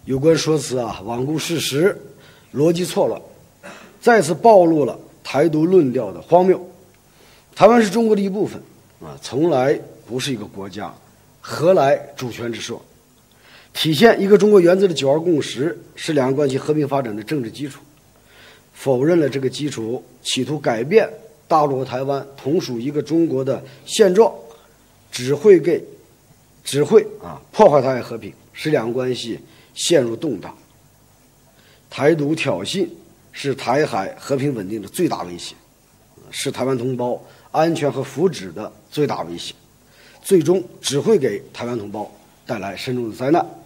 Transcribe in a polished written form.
有关说辞罔顾事实，逻辑错乱，再次暴露了台独论调的荒谬。台湾是中国的一部分从来不是一个国家，何来主权之说？体现一个中国原则的九二共识是两岸关系和平发展的政治基础，否认了这个基础，企图改变大陆和台湾同属一个中国的现状，只会破坏台海和平，使两岸关系陷入动荡。台独挑衅是台海和平稳定的最大威胁，是台湾同胞安全和福祉的最大威胁，最终只会给台湾同胞带来深重的灾难。